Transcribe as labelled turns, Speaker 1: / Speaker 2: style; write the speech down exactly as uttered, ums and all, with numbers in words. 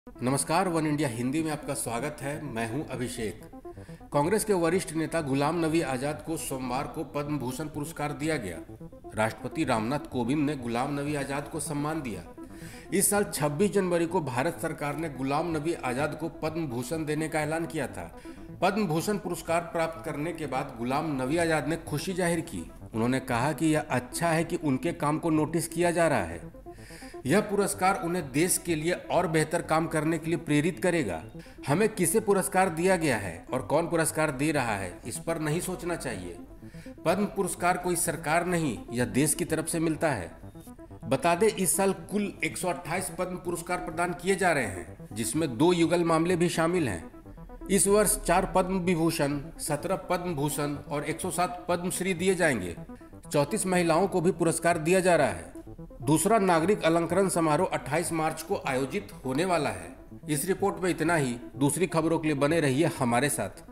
Speaker 1: नमस्कार, one India Hindi में आपका स्वागत है। मैं हूं अभिषेक। कांग्रेस के वरिष्ठ नेता गुलाम नबी आजाद को सोमवार को पद्म भूषण पुरस्कार दिया गया। राष्ट्रपति रामनाथ कोविंद ने गुलाम नबी आजाद को सम्मान दिया। इस साल छब्बीस जनवरी को भारत सरकार ने गुलाम नबी आजाद को पद्म भूषण देने का ऐलान किया था। पद्म भूषण पुरस्कार प्राप्त करने के बाद गुलाम नबी आजाद ने खुशी जाहिर की। उन्होंने कहा कि यह अच्छा है कि उनके काम को नोटिस किया जा रहा है। यह पुरस्कार उन्हें देश के लिए और बेहतर काम करने के लिए प्रेरित करेगा। हमें किसे पुरस्कार दिया गया है और कौन पुरस्कार दे रहा है, इस पर नहीं सोचना चाहिए। पद्म पुरस्कार कोई सरकार नहीं, यह देश की तरफ से मिलता है। बता दें, इस साल कुल एक सौ अट्ठाईस पद्म पुरस्कार प्रदान किए जा रहे हैं, जिसमें दो युगल मामले भी शामिल हैं। इस वर्ष चार पद्म विभूषण, सत्रह पद्म भूषण और एक सौ सात पद्मश्री दिए जाएंगे। चौंतीस महिलाओं को भी पुरस्कार दिया जा रहा है। दूसरा नागरिक अलंकरण समारोह अट्ठाईस मार्च को आयोजित होने वाला है। इस रिपोर्ट में इतना ही। दूसरी खबरों के लिए बने रहिए हमारे साथ।